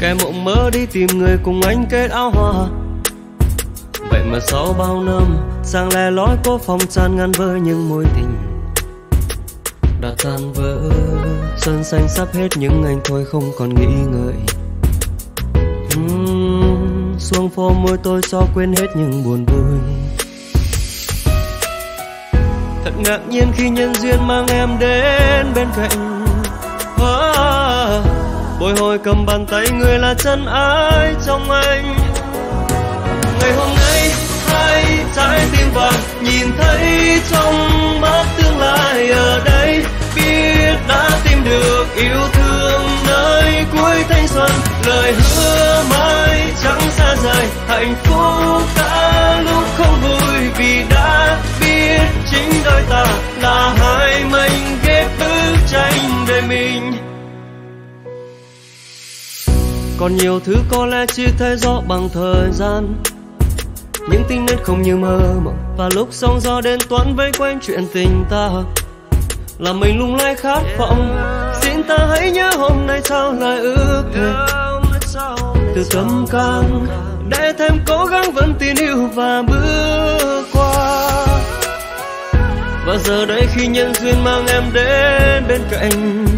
kẻ mộng mơ đi tìm người cùng anh kết áo hoa. Vậy mà sau bao năm sang lẻ loi có phòng tràn ngăn với những mối tình đã tan vỡ. Sơn xanh sắp hết nhưng anh thôi không còn nghĩ ngợi. Xuống phố môi tôi cho quên hết những buồn vui. Thật ngạc nhiên khi nhân duyên mang em đến bên cạnh. Bồi hồi cầm bàn tay người là chân ái trong anh. Ngày hôm nay hai trái tim vàng nhìn thấy trong mắt tương lai ở đây. Biết đã tìm được yêu thương nơi cuối thanh xuân. Lời hứa mãi chẳng xa rời, hạnh phúc cả lúc không vui. Vì đã biết chính đôi ta là hai mảnh ghép bức tranh đời mình. Còn nhiều thứ có lẽ chỉ thấy rõ bằng thời gian. Những tình nét không như mơ mộng. Và lúc sóng gió đến toán vây quanh chuyện tình ta, làm mình lung lay khát vọng. Xin ta hãy nhớ hôm nay trao lời ước thề từ tâm can, để thêm cố gắng vẫn tin yêu và bước qua. Và giờ đây khi nhân duyên mang em đến bên cạnh,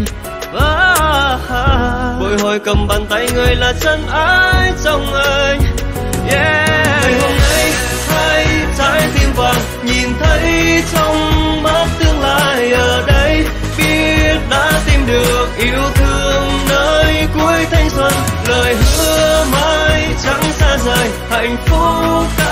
bồi hồi cầm bàn tay người là chân ái trong anh. Ngày hôm nay hai trái tim vàng nhìn thấy trong mắt tương lai ở đây. Biết đã tìm được yêu thương nơi cuối thanh xuân. Lời hứa mãi chẳng xa rời, hạnh phúc